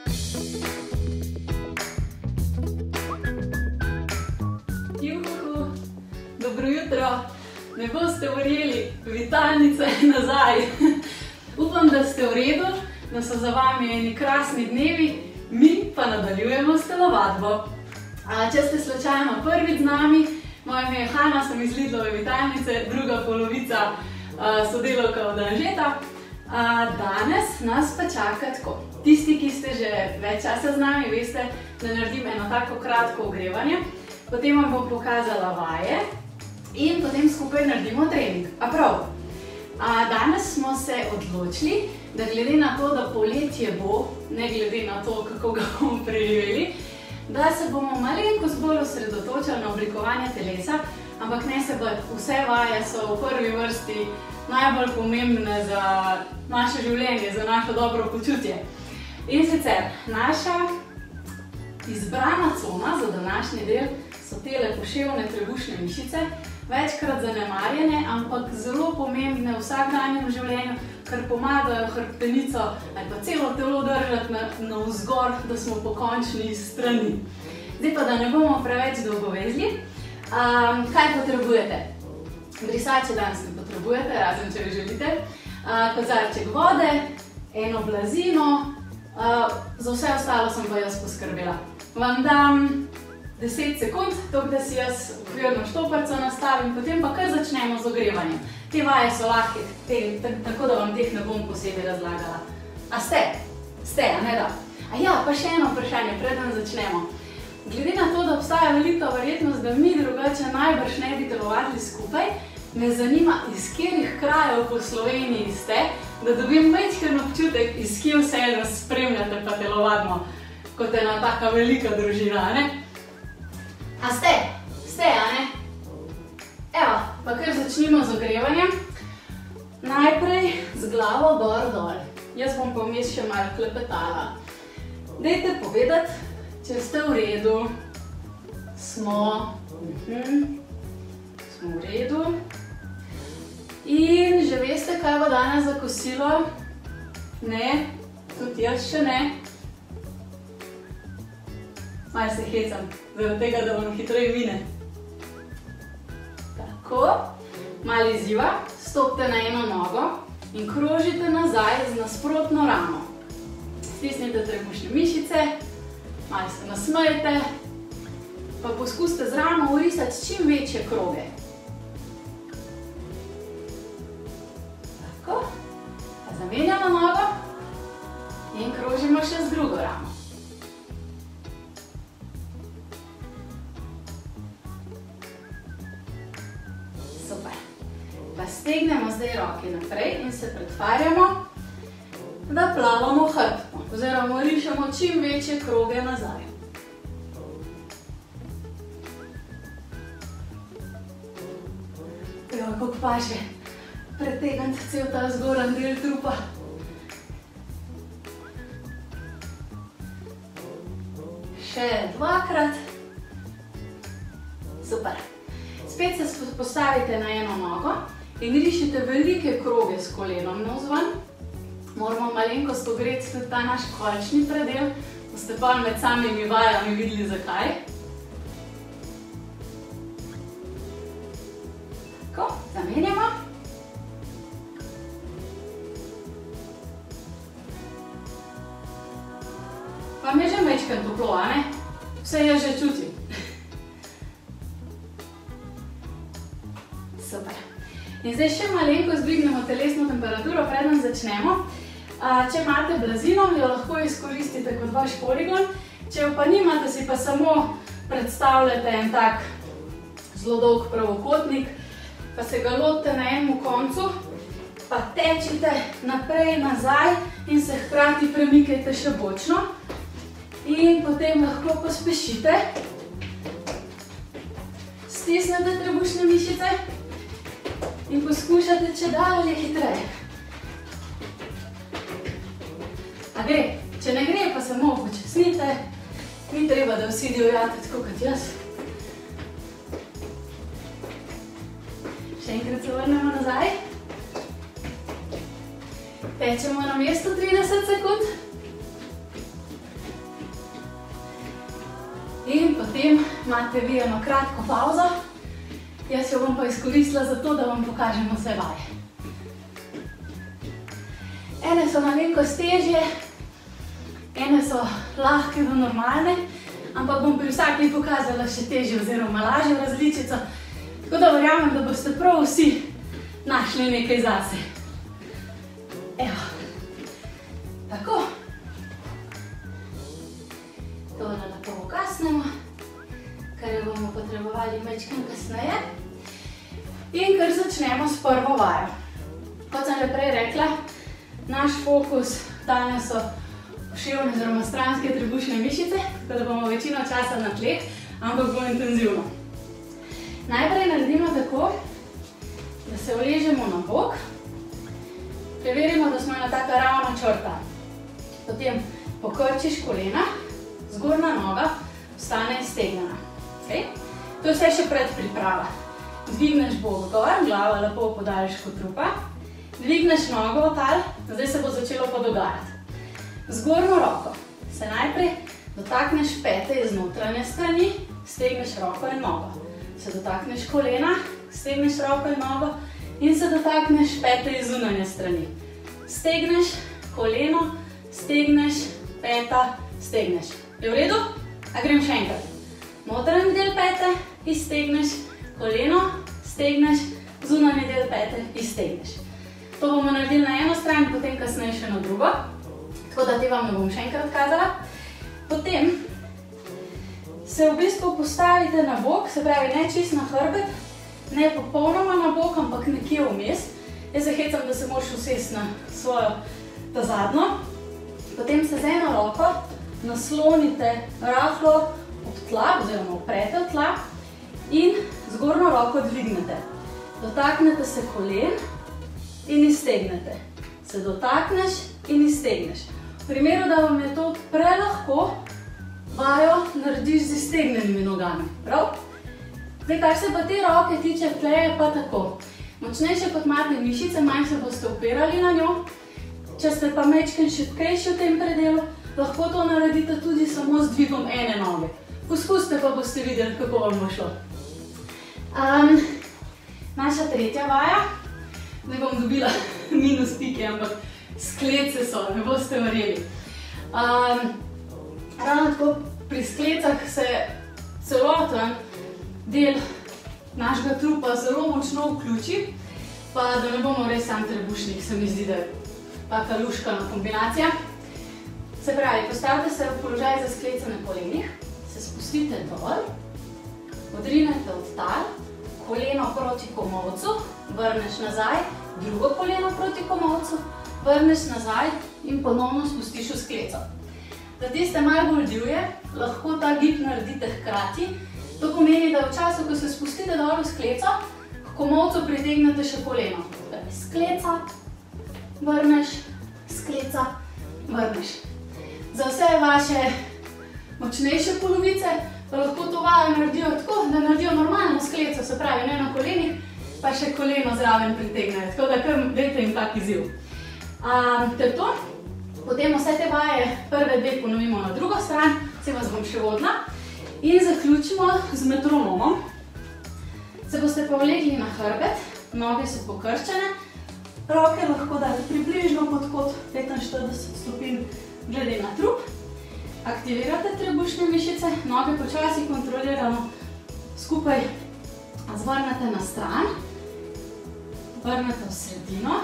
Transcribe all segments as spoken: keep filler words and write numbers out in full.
Juhu, dobro jutro, ne boste verjeli, vitalnica je nazaj. Upam, da ste v redu, da so za vami eni krasni dnevi, mi pa nadaljujemo s telovadbo. Če ste slučajno prvič z nami, moje ime je Hana, sem iz Lidlove vitalnice, druga polovica sodelavka od Anžeta. Danes nas pa čaka tako. Tisti, ki ste že več časa z nami, veste, da naredim eno tako kratko ogrevanje. Potem vam bom pokazala vaje in potem skupaj naredimo trening. A prav, danes smo se odločili, da glede na to, da poletje bo, ne glede na to, kako ga bomo preživeli, da se bomo malenkost bolj osredotočili na oblikovanje telesa, ampak ne se bati, vse vaje so v prvi vrsti najbolj pomembne za naše življenje, za našo dobro počutje. In sicer, naša izbrana cona za današnji del so tele poševne trebušne mišice, večkrat zanemarjene, ampak zelo pomembne v vsakdanjem življenju, ker pomagajo hrbtenico ali pa celo telo držati navzgor, da smo pokončni strani. Zdaj pa, da ne bomo preveč dolgovezli, kaj potrebujete? Brisače danes ne potrebujete, razen če vi želite, kozarček vode, eno blazino, za vse ostalo sem pa jaz poskrbela. Vam dam deset sekund, tako da si jaz okvirno štoparco nastavim, potem pa kar začnemo z ogrevanjem. Te vaje so lahke, tako da vam teh ne bom posebej razlagala. A ste? Ste, a ne da? A ja, pa še eno vprašanje, preden začnemo. Glede na to, da obstaja velika verjetnost, da mi drugače najbrž ne bi telovadili skupaj, me zanima, iz katerih krajev po Sloveniji ste, da dobim majčken občutek, iz kje vse nas spremljate pa telovadimo, kot ena taka velika družina, a ne? A ste? Ste, a ne? Evo, pa kar začnimo z ogrevanjem. Najprej z glavo gor-dol. Jaz bom pa vmes še malo klepetala. Dajte povedati, če ste v redu. Smo. Smo v redu. In že veste, kaj bo danes za kosilo? Ne? Tudi jaz še ne. Malo se hecam, zaradi tega, da vam hitreje mine. Tako, malo izziva, stopite na eno nogo in krožite nazaj z nasprotno ramo. Stisnite trebušne mišice, malo se nasmejte, pa poskusite z ramo urisati čim večje kroge. Tako, pa zamenjamo nogo in krožimo še z drugo ramo. Pa stegnemo zdaj roke naprej in se pretvarjamo, da plavamo hrbtom, oziroma rišemo čim večje kroge nazaj. Evo, kako paše pretegniti cel ta zgoren del trupa. Še dvakrat. Super. Spet se postavite na eno nogo in rišite velike kroge s kolenom navzven. Moramo malenkost ogreti tudi ta naš kolčni predel, boste pa med samimi vajami videli zakaj. Tako, zamenjamo. Pa mi je že majčkeno toplo, a ne? Vse jaz že čutim. Super. In zdaj še malenko zdvignemo telesno temperaturo, preden začnemo. Če imate blazino, jo lahko izkoristite kot vaš poligon. Če jo pa nimate, si pa samo predstavljate en tak zelo dolg pravokotnik, pa se ga lotite na enem koncu, pa tečite naprej, nazaj in se hkrati premikajte še bočno. In potem lahko pospešite. Stisnete trebušne mišice. In poskušate če dalje hitreje. A gre? Če ne gre, pa samo počasnite. Ni treba, da vsi divjate tako kot jaz. Še enkrat se vrnemo nazaj. Tečemo na mesto trideset sekund. In potem imate vi eno kratko pauzo. Jaz jo bom pa izkoristila za to, da vam pokažem vse vaje. Ene so malenkost težje, ene so lahke do normalne, ampak bom pri vsaki pokazala še težje oziroma lažjo različico, tako da verjamem, da boste prav vsi našli nekaj zase. Evo, tako. Tole lepo ukasnemo, ker jo bomo potrebovali majčkeno kasneje. In kar začnemo s prvo vajo. Kot sem že prej rekla, naš fokus danes so poševne oziroma stranske trebušne mišice, tako da bomo večino časa na tleh, ampak bo intenzivno. Najprej naredimo tako, da se uležemo na bok, preverimo, da smo ena taka ravna črta. Potem pokrčiš kolena, zgornja noga ostane iztegnjena. To je vse še predpriprava. Dvigneš bok gor, glava lepo podaljš kot trupa, dvigneš nogo v tal, zdaj se bo začelo pa dogajati. Zgornjo roko se najprej dotakneš pete iz notranje strani, stegneš roko in nogo. Se dotakneš kolena, stegneš roko in nogo in se dotakneš pete iz zunanje strani. Stegneš koleno, stegneš peta, stegneš. Je v redu? A grem še enkrat. Notranji del pete, iztegneš, koleno, stegneš, zunanji del pete, iztegneš. To bomo naredili na eno stran, potem kasneje še na drugo. Tako da te vam ne bom še enkrat kazala. Potem se v bistvu postavite na bok, se pravi ne čist na hrbet, ne popolnoma na bok, ampak nekje vmes. Jaz se hecam, da se moraš usesti na svojo ta zadnjo. Potem se z eno roko naslonite rahlo ob tla, oziroma oprete v tla in zgornjo roko dvignete. Dotaknete se kolen in iztegnete. Se dotakneš in iztegneš. V primeru, da vam je to prelahko, vajo narediš z iztegnenimi nogami. Prav? Zdaj, kar se pa te roke tiče, tle je pa tako. Močnejše kot imate mišice, manj se boste opirali na njo. Če ste pa majčkeno šibkejši v tem predelu, lahko to naredite tudi samo z dvigom ene noge. Poskusite pa boste videli, kako vam bo šlo. Um, naša tretja vaja. Zdaj bom dobila minus pike, ampak sklece so, ne boste verjeli. Um, ravno tako pri sklecah se celoten del našega trupa zelo močno vključi, pa da ne bomo res sam trebušnik, se mi zdi, da je taka luškana kombinacija. Se pravi, postavite se v položaj za sklece na kolenih, se spustite dol, odrinete od tal, koleno proti komolcu, vrneš nazaj, drugo koleno proti komolcu, vrneš nazaj in ponovno spustiš v skleco. Za tiste malo bolj divje, lahko ta gib naredite hkrati. To pomeni, da v času, ko se spustite dol v skleco, k komolcu pritegnete še koleno. Skleca, vrneš, skleca, vrneš. Za vse vaše močnejše polovice pa lahko to vajo naredijo tako, da naredijo normalno skleco, se pravi ne na kolenih, pa še koleno zraven pritegnejo. Tako da kar dajte jim tak izziv. Ter to, potem vse te vaje prve dve ponovimo na drugo stran, se vas bom še vodila. In zaključimo z metronomom. Se boste povlegli na hrbet, noge so pokrščene, roke lahko date približno pod kot petinštirideset stopinj glede na trup. Aktivirate trebušne mišice, noge počasi kontrolirano skupaj zvrnete na stran, vrnete v sredino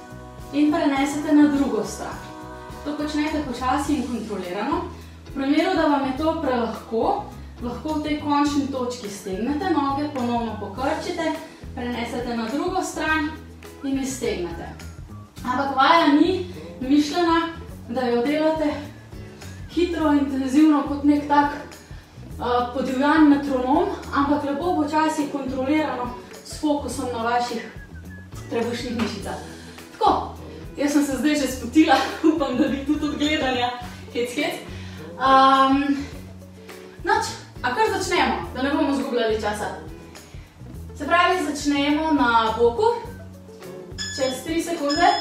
in prenesete na drugo stran. To počnete počasi in kontrolirano. V primeru, da vam je to prelahko, lahko v tej končni točki stegnete noge, ponovno pokrčite, prenesete na drugo stran in iztegnete. Ampak vaja ni mišljena, da jo delate hitro, intenzivno kot nek tak uh, podivjan metronom, ampak lepo počasi kontrolirano s fokusom na vaših trebušnih mišicah. Tako, jaz sem se zdaj že spotila, upam, da bi tudi od gledanja hec, hec. Um, noč, a kar začnemo, da ne bomo zgubljali časa. Se pravi, začnemo na boku, čez tri sekunde.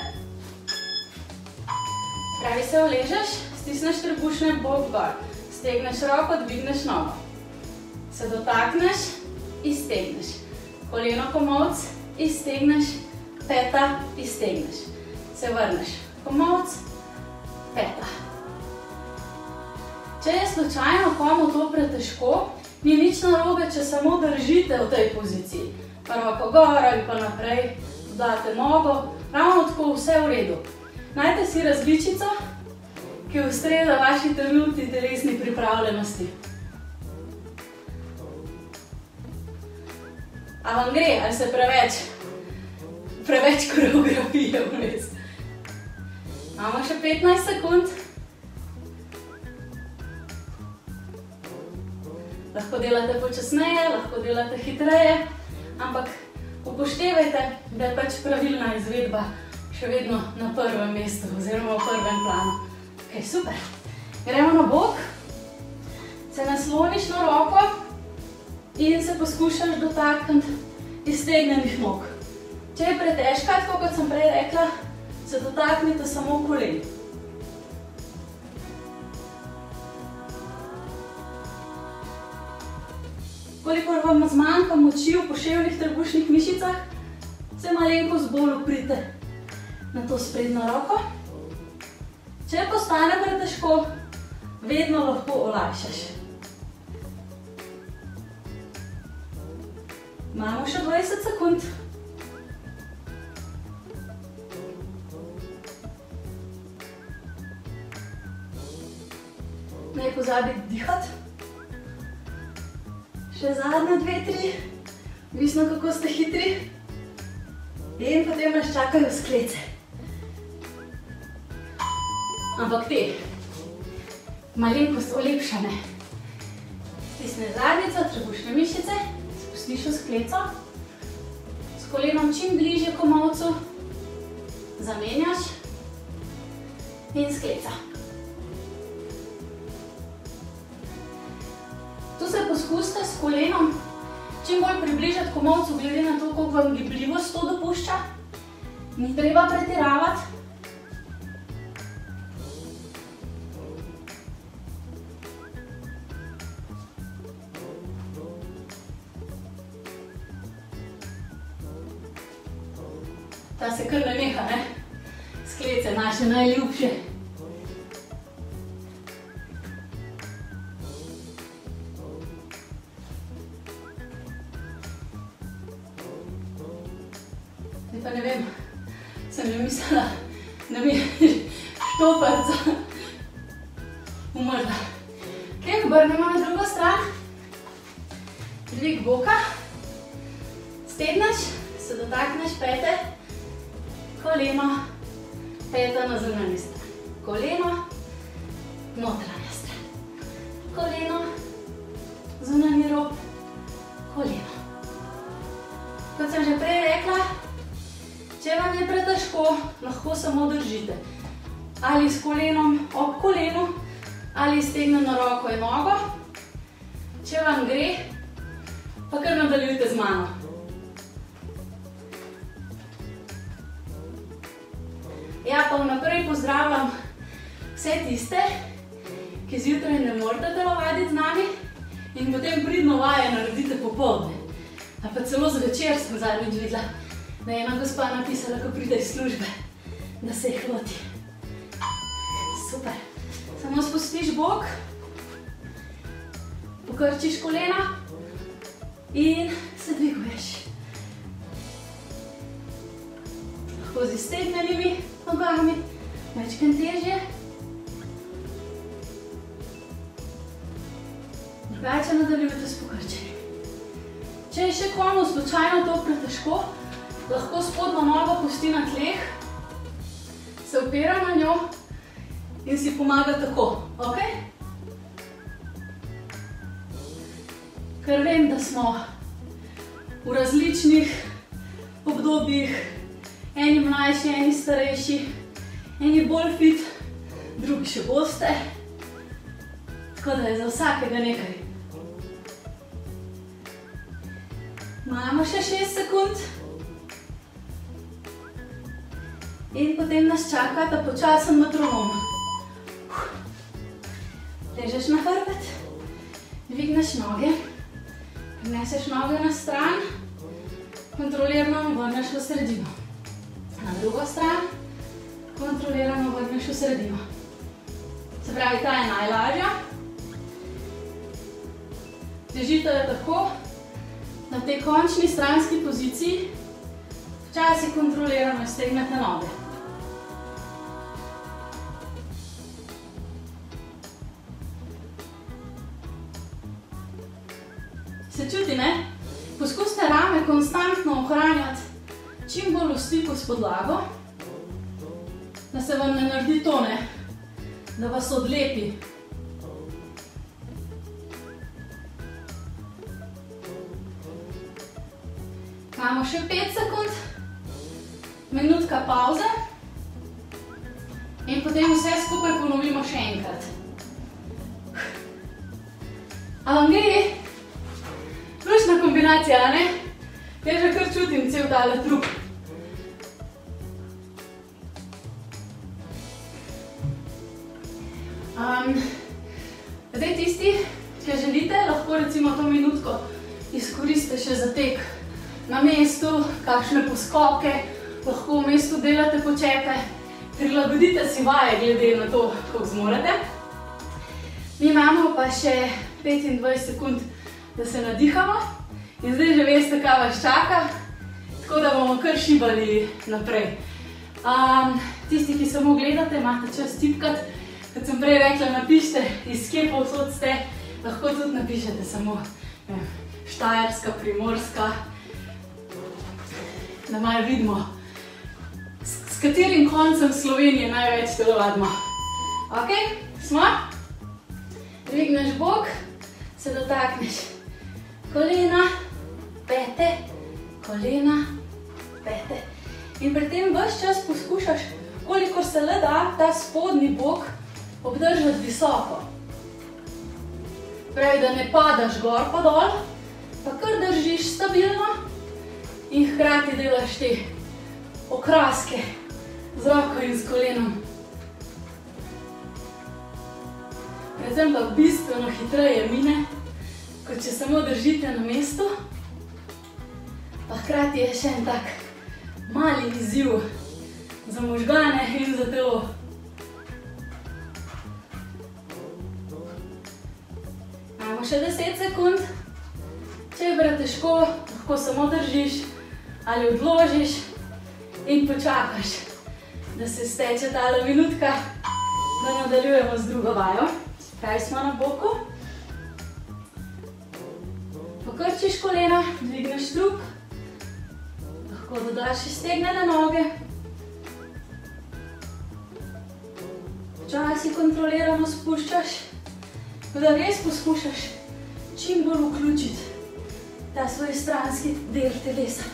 Pravi se uležeš, stisneš trebušne bok gor, stegneš roko, dvigneš nogo. Se dotakneš, iztegneš. Koleno komolc, iztegneš, peta, iztegneš. Se vrneš. Komolc, peta. Če je slučajno komu to pretežko, ni nič narobe, če samo držite v tej poziciji. Prva pa gor ali pa naprej, dodate nogo, ravno tako vse v redu. Najte si različico, ki ustreza vaši trenutni telesni pripravljenosti. A vam gre, ali se preveč, preveč koreografije vmes? Imamo še petnajst sekund. Lahko delate počasneje, lahko delate hitreje, ampak upoštevajte, da je pač pravilna izvedba še vedno na prvem mestu oziroma v prvem planu. Ok, super. Gremo na bok, se nasloniš na roko in se poskušaš dotakniti iztegnenih nog. Če je pretežka, tako kot sem prej rekla, se dotaknite samo kolen. Kolikor vam zmanjka moči v poševnih trebušnih mišicah, se malenkost bolj uprite na to sprednjo roko. Če postane pretežko, vedno lahko olajšaš. Imamo še dvajset sekund. Ne pozabiti dihati. Še zadnje dve, tri, odvisno kako ste hitri. In potem nas čakajo sklece. Ampak te, malenkost olepšane. Stisne zadnjico, trebušne mišice, spustiš v skleco. S kolenom čim bližje komolcu. Zamenjaš. In skleca. Tu se poskusite s kolenom čim bolj približati komolcu, glede na to, koliko vam gibljivost to dopušča. Ni treba pretiravati. Ta se kar naneha, ne? Sklece naše najljubše. Zdaj pa ne vem, sem že mislila, da mi je štoparca umrla. Ok, obrnemo na drugo stran. Dvig boka. Stegneš, se dotakneš pete. Koleno, peta na zunanji stran. Koleno, notranja stran. Koleno, zunanji rob, koleno. Kot sem že prej rekla, če vam je pretežko, lahko samo držite. Ali s kolenom ob kolenu, ali stegneno roko in nogo. Če vam gre, pa kar nadaljujte z mano. Ja, pa vnaprej pozdravljam vse tiste, ki zjutraj ne morete telovaditi z nami in potem pridno vaje naredite popoldne. A pa celo zvečer sem zadnjič videla, da je ena gospa napisala, ko pride iz službe, da se jih loti. Super. Samo spustiš bok, pokrčiš kolena in se dviguješ. Lahko z iztegnenimi nogami, večkrat težje. Drugače nadaljujte s pokrčenjem. Če je še komu slučajno to pretežko, lahko spodnjo nogo pusti na tleh, se opira na njo in si pomaga tako, ok? Ker vem, da smo v različnih obdobjih, eni mlajši, eni starejši, eni bolj fit, drugi še boste, tako da je za vsakega nekaj. Imamo še šest sekund. In potem nas čaka ta počasen metronom. Ležeš na hrbet, dvigneš noge, Preneseš noge na stran, kontrolirano vrneš v sredino. Na drugo stran, kontrolirano vrneš v sredino. Se pravi, ta je najlažja. Težite jo tako, na tej končni stranski poziciji včasih kontrolirano iztegnete noge. Se čuti, ne? Poskusite rame konstantno ohranjati čim bolj v stiku s podlago, da se vam ne naredi to, ne? Da vas odlepi. Imamo še pet sekund, minutka pauze in potem vse skupaj ponovimo še enkrat. A vam gre? Lušna kombinacija, ne? Jaz že kar čutim cel tale trup. Um, zdaj tisti, ki želite, lahko recimo to minutko izkoristite še za tek na mestu, kakšne poskoke, lahko v mestu delate počepe, prilagodite si vaje glede na to, koliko zmorete. Mi imamo pa še petindvajset sekund, da se nadihamo in zdaj že veste, kaj vas čaka, tako da bomo kar šibali naprej. Um, tisti, ki samo gledate, imate čas tipkati, kot sem prej rekla, napišite, iz kje povsod ste, lahko tudi napišete samo ne, Štajerska, Primorska, da malo vidimo, s, s katerim koncem Slovenije največ telovadimo. Ok, smo? Dvigneš bok, se dotakneš kolena, pete, kolena, pete. In pri tem ves čas poskušaš, kolikor se le da, ta spodnji bok obdržati visoko. Pravi, da ne padaš gor pa dol, pa kar držiš stabilno in hkrati delaš te okraske z roko in s kolenom. Predvsem pa bistveno hitreje mine, kot če samo držite na mestu, pa hkrati je še en tak mali izziv za možgane in za telo. Imamo še deset sekund, če je pretežko, lahko samo držiš ali odložiš in počakaš, da se steče tale minutka, da nadaljujemo z drugo vajo. Pravi smo na boku. Pokrčiš kolena, dvigneš trup, lahko dodaš iztegnjene noge. Včasih kontrolirano spuščaš, da res poskušaš čim bolj vključiti ta svoj stranski del telesa.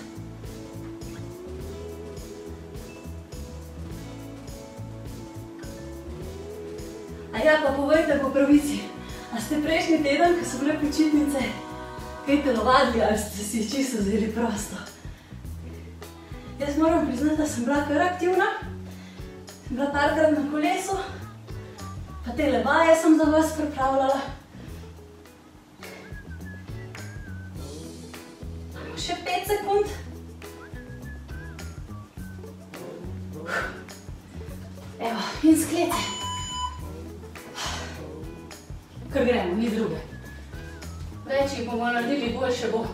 A ja, pa povejte po pravici, a ste prejšnji teden, ko so bile počitnice, kaj telovadili ali ste si čisto vzeli prosto? Jaz moram priznati, da sem bila kar aktivna, sem bila parkrat na kolesu, pa tele vaje sem za vas pripravljala. Imamo še pet sekund. Evo, in sklete. Kar gremo, ni druge. Več jih bomo naredili, boljše bo.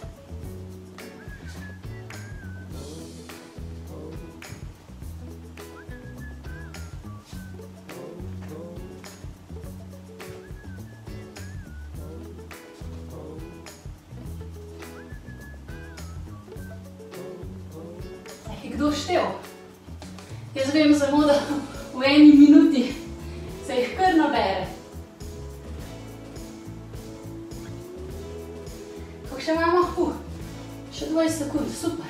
Je kdo štel? Jaz vem samo, da v eni minuti se jih kar nabere. Še imamo, uh, še dvajset sekund, super.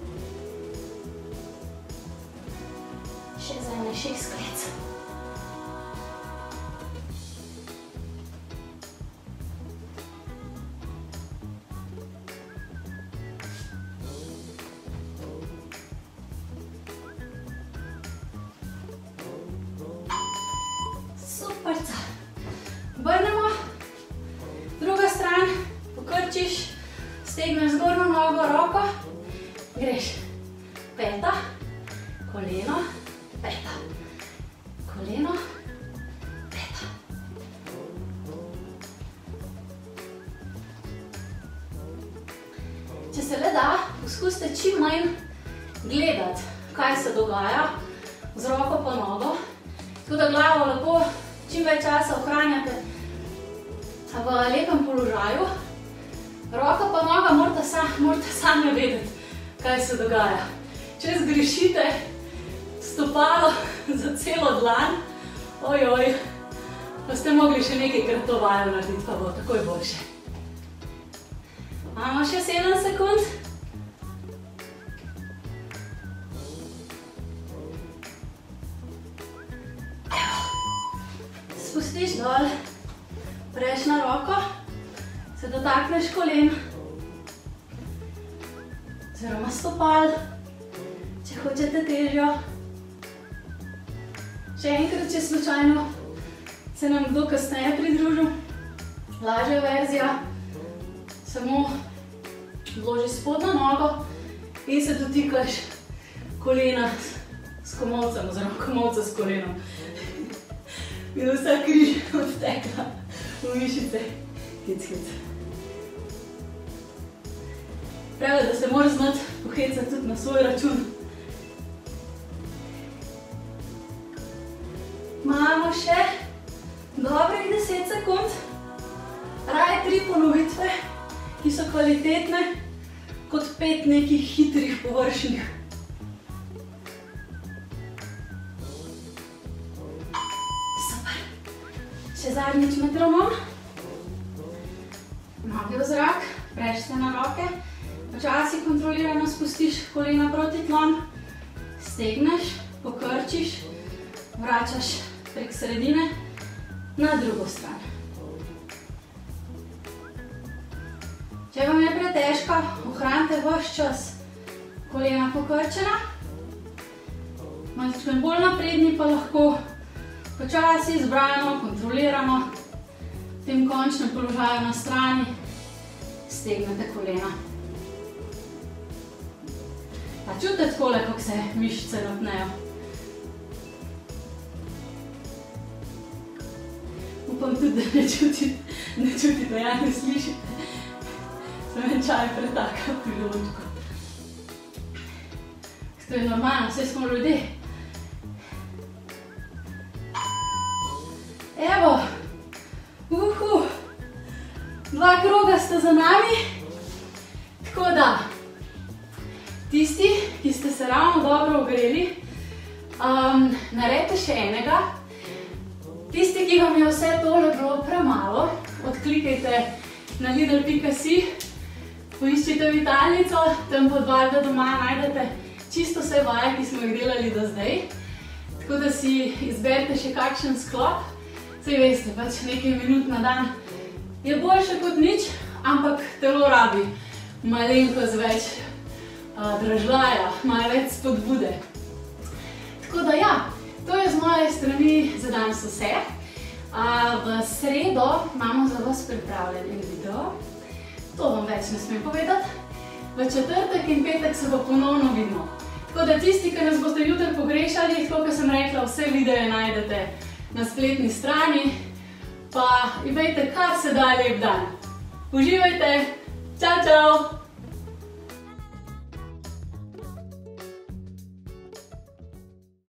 Še za ene šest sklec. Superca. Obrnemo, druga stran, pokrčiš, Če se le da, poskusite čim manj gledati, kaj se dogaja z roko pa nogo. Tako da glavo lepo čim več časa ohranjate v lepem položaju. Roka pa noga morate sami vedeti, kaj se dogaja. Če zgrešite stopalo za celo dlan, ojoj, pa ste mogli še nekajkrat to vajo narediti, pa bo takoj boljše. Imamo še sedem sekund. Spustiš dol, preš na roko, se dotakneš kolen, oziroma stopal, če hočete težjo. Še enkrat, če slučajno se nam kdo kasneje pridružil, lažja verzija, samo vloži spodnjo nogo in se dotikaš kolena s komolcem, oziroma komolca s kolenom. In vsa križ odtekla v mišice. Hic, hic. Pravi, da se moraš znati pohecati tudi na svoj račun. Imamo še dobrih deset sekund. Raje tri ponovitve, ki so kvalitetne, kot pet nekih hitrih površnih. Super. Še zadnjič metronom. Noge v zrak, preš se na roke. Počasi kontrolirano spustiš kolena proti tlom. Stegneš, pokrčiš, vračaš prek sredine na drugo stran. Če vam je pretežka, ohranite ves čas kolena pokrčena. Malo bolj napredni pa lahko počasi, zbrano, kontrolirano v tem končnem položaju na strani stegnete kolena. Pa čutite takole, kako se mišice napnejo. Upam tudi, da ne čutite, ja ne slišite. Sem en čaj pretaka pri želodčku. To je normalno, vse smo ljudje. Evo, uhu, dva kroga sta za nami. Tako da, tisti, ki ste se ravno dobro ogreli, um, naredite še enega. Tisti, ki vam je vse tole bilo premalo, odklikajte na lidl pika si, poiščite vitalnico, tam pod Valda doma najdete čisto vse vaje, ki smo jih delali do zdaj. Tako da si izberite še kakšen sklop. Saj veste, pač nekaj minut na dan je boljše kot nič, ampak telo rabi malenkost več dražljaja, malo več spodbude. Tako da ja, to je z moje strani za danes vse. V sredo imamo za vas pripravljen en video. To vam več ne smem povedati. V četrtek in petek se bo ponovno vidimo. Tako da tisti, ki nas boste jutri pogrešali, tako kot sem rekla, vse videe najdete na spletni strani. Pa imejte kar se da lep dan. Uživajte! Čau, čau!